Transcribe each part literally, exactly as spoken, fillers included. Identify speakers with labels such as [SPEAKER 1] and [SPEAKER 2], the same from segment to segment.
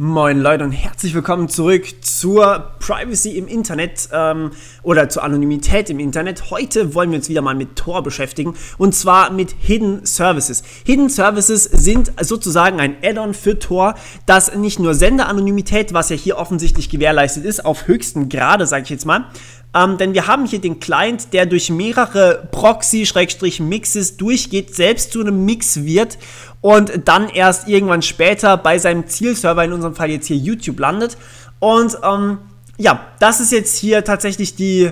[SPEAKER 1] Moin Leute und herzlich willkommen zurück zur Privacy im Internet ähm, oder zur Anonymität im Internet. Heute wollen wir uns wieder mal mit Tor beschäftigen und zwar mit Hidden Services. Hidden Services sind sozusagen ein Add-on für Tor, das nicht nur Senderanonymität, was ja hier offensichtlich gewährleistet ist, auf höchstem Grade, sage ich jetzt mal, Ähm, denn wir haben hier den Client, der durch mehrere Proxy-Mixes durchgeht, selbst zu einem Mix wird und dann erst irgendwann später bei seinem Zielserver, in unserem Fall jetzt hier YouTube, landet. Und ähm, ja, das ist jetzt hier tatsächlich die,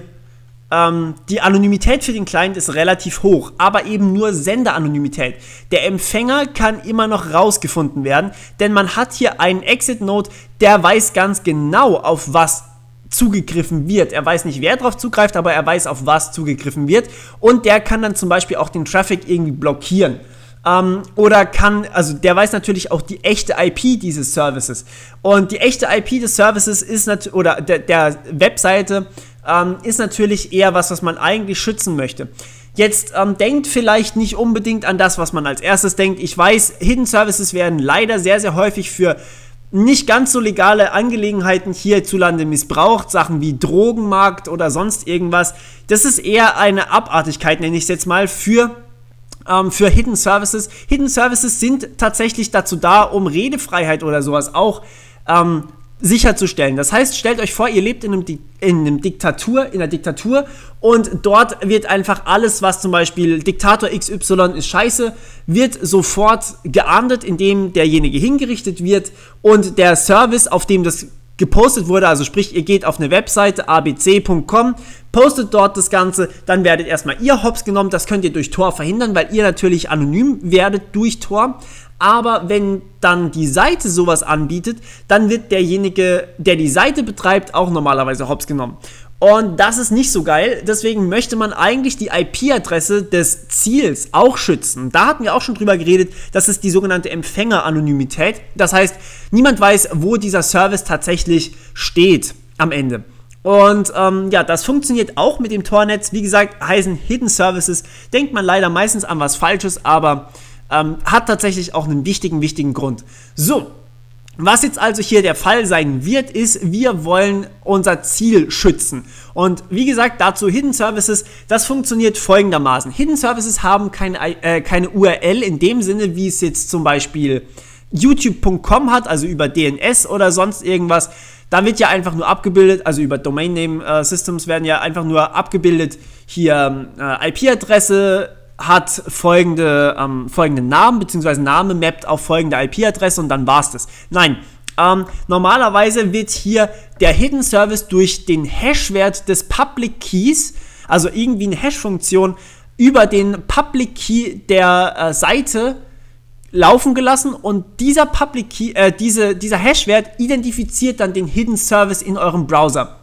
[SPEAKER 1] ähm, die Anonymität für den Client ist relativ hoch, aber eben nur Senderanonymität. Der Empfänger kann immer noch rausgefunden werden, denn man hat hier einen Exit-Node, der weiß ganz genau, auf was zugegriffen wird. Er weiß nicht, wer darauf zugreift, aber er weiß, auf was zugegriffen wird. Und der kann dann zum Beispiel auch den Traffic irgendwie blockieren. Ähm, oder kann, also der weiß natürlich auch die echte I P dieses Services. Und die echte I P des Services ist natürlich, oder der, der Webseite ähm, ist natürlich eher was, was man eigentlich schützen möchte. Jetzt ähm, denkt vielleicht nicht unbedingt an das, was man als erstes denkt. Ich weiß, Hidden Services werden leider sehr, sehr häufig für nicht ganz so legale Angelegenheiten hierzulande missbraucht, Sachen wie Drogenmarkt oder sonst irgendwas. Das ist eher eine Abartigkeit, nenne ich es jetzt mal, für, ähm, für Hidden Services. Hidden Services sind tatsächlich dazu da, um Redefreiheit oder sowas auch ähm, sicherzustellen. Das heißt, stellt euch vor, ihr lebt in, einem Di in, einem Diktatur, in einer Diktatur und dort wird einfach alles, was zum Beispiel Diktator X Y ist scheiße, wird sofort geahndet, indem derjenige hingerichtet wird und der Service, auf dem das gepostet wurde, also sprich, ihr geht auf eine Webseite a b c punkt com, postet dort das Ganze, dann werdet erstmal ihr hops genommen, das könnt ihr durch Tor verhindern, weil ihr natürlich anonym werdet durch Tor. Aber wenn dann die Seite sowas anbietet, dann wird derjenige, der die Seite betreibt, auch normalerweise hops genommen. Und das ist nicht so geil, deswegen möchte man eigentlich die I P-Adresse des Ziels auch schützen. Da hatten wir auch schon drüber geredet, das ist die sogenannte Empfängeranonymität. Das heißt, niemand weiß, wo dieser Service tatsächlich steht am Ende. Und ähm, ja, das funktioniert auch mit dem Tor-Netz. Wie gesagt, heißen Hidden Services, denkt man leider meistens an was Falsches, aber Ähm, hat tatsächlich auch einen wichtigen, wichtigen Grund. So, was jetzt also hier der Fall sein wird, ist, wir wollen unser Ziel schützen. Und wie gesagt, dazu Hidden Services, das funktioniert folgendermaßen. Hidden Services haben keine, äh, keine U R L in dem Sinne, wie es jetzt zum Beispiel YouTube punkt com hat, also über D N S oder sonst irgendwas. Da wird ja einfach nur abgebildet, also über Domain Name äh, Systems werden ja einfach nur abgebildet, hier äh, I P-Adresse, hat folgende, ähm, folgenden Namen, beziehungsweise Name mappt auf folgende I P-Adresse und dann war's das. Nein, ähm, normalerweise wird hier der Hidden Service durch den Hashwert des Public Keys, also irgendwie eine Hash-Funktion, über den Public Key der äh, Seite laufen gelassen und dieser Public Key, äh, diese, dieser Hashwert identifiziert dann den Hidden Service in eurem Browser.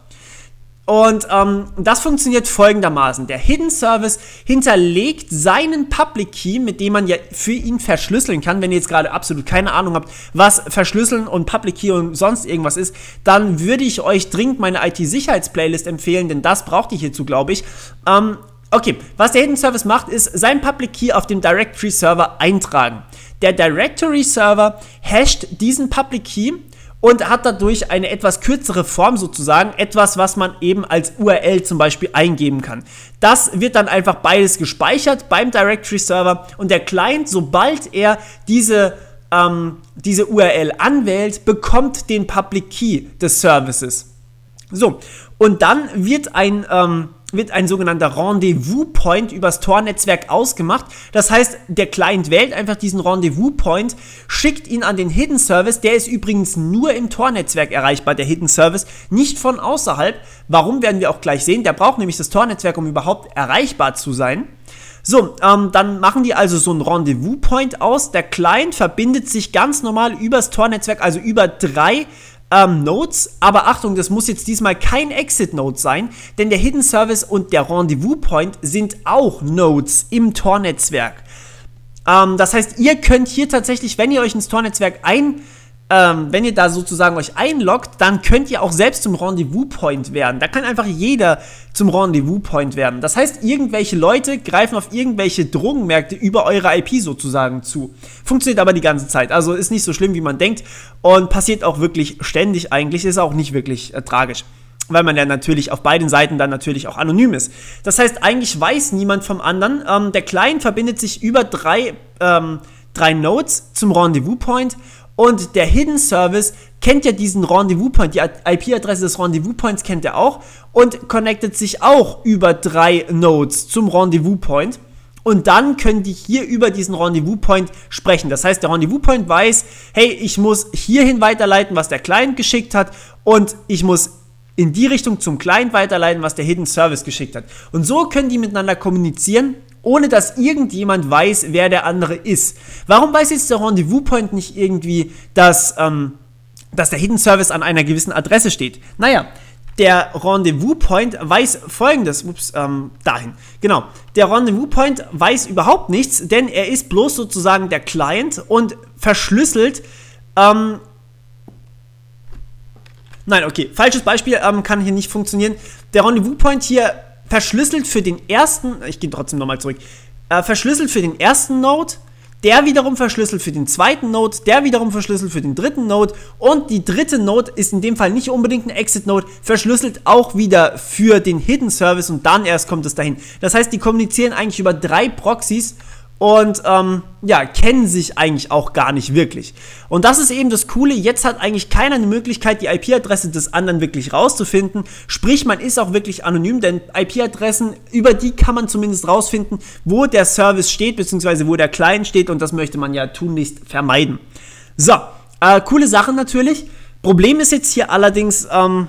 [SPEAKER 1] Und ähm, das funktioniert folgendermaßen. Der Hidden Service hinterlegt seinen Public Key, mit dem man ja für ihn verschlüsseln kann. Wenn ihr jetzt gerade absolut keine Ahnung habt, was Verschlüsseln und Public Key und sonst irgendwas ist, dann würde ich euch dringend meine I T-Sicherheits-Playlist empfehlen, denn das braucht ihr hierzu, glaube ich. Ähm, okay, was der Hidden Service macht, ist sein Public Key auf dem Directory Server eintragen. Der Directory Server hasht diesen Public Key und hat dadurch eine etwas kürzere Form sozusagen, etwas, was man eben als U R L zum Beispiel eingeben kann. Das wird dann einfach beides gespeichert beim Directory Server und der Client, sobald er diese, ähm, diese U R L anwählt, bekommt den Public Key des Services. So, und dann wird ein, ähm, wird ein sogenannter Rendezvous-Point übers Tor-Netzwerk ausgemacht. Das heißt, der Client wählt einfach diesen Rendezvous-Point, schickt ihn an den Hidden Service. Der ist übrigens nur im Tor-Netzwerk erreichbar, der Hidden Service, nicht von außerhalb. Warum, werden wir auch gleich sehen. Der braucht nämlich das Tor-Netzwerk, um überhaupt erreichbar zu sein. So, ähm, dann machen die also so einen Rendezvous-Point aus. Der Client verbindet sich ganz normal übers Tor-Netzwerk, also über drei Ähm, Nodes, aber Achtung, das muss jetzt diesmal kein Exit-Node sein, denn der Hidden Service und der Rendezvous-Point sind auch Nodes im Tor-Netzwerk. Ähm, das heißt, ihr könnt hier tatsächlich, wenn ihr euch ins Tor-Netzwerk ein, ähm, wenn ihr da sozusagen euch einloggt, dann könnt ihr auch selbst zum Rendezvous-Point werden. Da kann einfach jeder zum Rendezvous-Point werden. Das heißt, irgendwelche Leute greifen auf irgendwelche Drogenmärkte über eure I P sozusagen zu. Funktioniert aber die ganze Zeit. Also ist nicht so schlimm, wie man denkt und passiert auch wirklich ständig eigentlich. Ist auch nicht wirklich äh, tragisch, weil man ja natürlich auf beiden Seiten dann natürlich auch anonym ist. Das heißt, eigentlich weiß niemand vom anderen. Ähm, der Client verbindet sich über drei, ähm, drei Nodes zum Rendezvous-Point und der Hidden Service kennt ja diesen Rendezvous-Point, die I P-Adresse des Rendezvous-Points kennt er auch und connectet sich auch über drei Nodes zum Rendezvous-Point. Und dann können die hier über diesen Rendezvous-Point sprechen. Das heißt, der Rendezvous-Point weiß, hey, ich muss hierhin weiterleiten, was der Client geschickt hat und ich muss in die Richtung zum Client weiterleiten, was der Hidden Service geschickt hat. Und so können die miteinander kommunizieren, ohne dass irgendjemand weiß, wer der andere ist. Warum weiß jetzt der Rendezvous-Point nicht irgendwie, dass, ähm, dass der Hidden Service an einer gewissen Adresse steht? Naja, der Rendezvous-Point weiß folgendes, ups, ähm, dahin, genau, der Rendezvous-Point weiß überhaupt nichts, denn er ist bloß sozusagen der Client und verschlüsselt, ähm, nein, okay, falsches Beispiel, ähm, kann hier nicht funktionieren. Der Rendezvous-Point hier verschlüsselt für den ersten, ich gehe trotzdem nochmal zurück, äh, verschlüsselt für den ersten Node, der wiederum verschlüsselt für den zweiten Node, der wiederum verschlüsselt für den dritten Node und die dritte Node ist in dem Fall nicht unbedingt ein Exit-Node, verschlüsselt auch wieder für den Hidden Service und dann erst kommt es dahin. Das heißt, die kommunizieren eigentlich über drei Proxys und ähm, ja, kennen sich eigentlich auch gar nicht wirklich. Und das ist eben das Coole, jetzt hat eigentlich keiner eine Möglichkeit, die I P-Adresse des anderen wirklich rauszufinden. Sprich, man ist auch wirklich anonym, denn I P-Adressen, über die kann man zumindest rausfinden, wo der Service steht, beziehungsweise wo der Client steht und das möchte man ja tunlichst vermeiden. So, äh, coole Sache natürlich. Problem ist jetzt hier allerdings, ähm,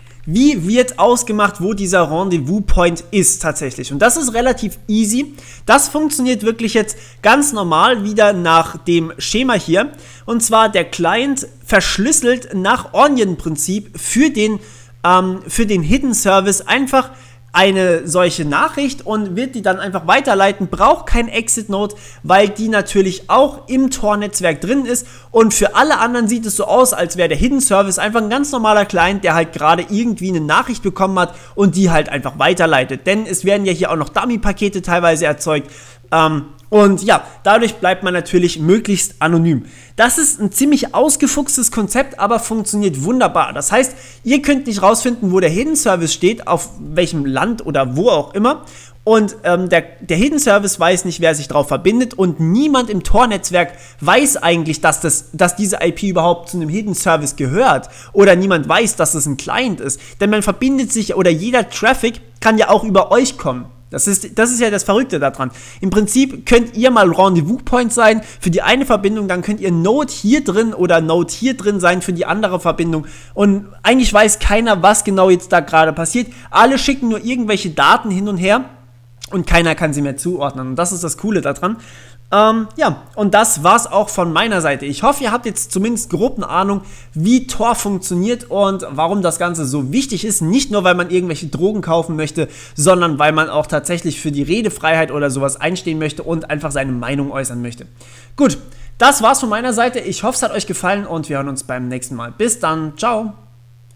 [SPEAKER 1] wie wird ausgemacht, wo dieser Rendezvous-Point ist tatsächlich? Und das ist relativ easy. Das funktioniert wirklich jetzt ganz normal wieder nach dem Schema hier. Und zwar der Client verschlüsselt nach Onion-Prinzip für den, ähm, für den Hidden Service einfach eine solche Nachricht und wird die dann einfach weiterleiten, braucht kein Exit-Node, weil die natürlich auch im Tor-Netzwerk drin ist und für alle anderen sieht es so aus, als wäre der Hidden Service einfach ein ganz normaler Client, der halt gerade irgendwie eine Nachricht bekommen hat und die halt einfach weiterleitet, denn es werden ja hier auch noch Dummy-Pakete teilweise erzeugt, ähm, und ja, dadurch bleibt man natürlich möglichst anonym. Das ist ein ziemlich ausgefuchstes Konzept, aber funktioniert wunderbar. Das heißt, ihr könnt nicht rausfinden, wo der Hidden Service steht, auf welchem Land oder wo auch immer. Und ähm, der, der Hidden Service weiß nicht, wer sich darauf verbindet und niemand im Tor-Netzwerk weiß eigentlich, dass, das, dass diese I P überhaupt zu einem Hidden Service gehört oder niemand weiß, dass es ein Client ist. Denn man verbindet sich oder jeder Traffic kann ja auch über euch kommen. Das ist, das ist ja das Verrückte daran. Im Prinzip könnt ihr mal Rendezvous-Point sein für die eine Verbindung, dann könnt ihr Node hier drin oder Node hier drin sein für die andere Verbindung. Und eigentlich weiß keiner, was genau jetzt da gerade passiert. Alle schicken nur irgendwelche Daten hin und her und keiner kann sie mehr zuordnen. Und das ist das Coole daran. Ähm, ja, und das war's auch von meiner Seite. Ich hoffe, ihr habt jetzt zumindest grob eine Ahnung, wie Tor funktioniert und warum das Ganze so wichtig ist. Nicht nur, weil man irgendwelche Drogen kaufen möchte, sondern weil man auch tatsächlich für die Redefreiheit oder sowas einstehen möchte und einfach seine Meinung äußern möchte. Gut, das war's von meiner Seite. Ich hoffe, es hat euch gefallen und wir hören uns beim nächsten Mal. Bis dann, ciao!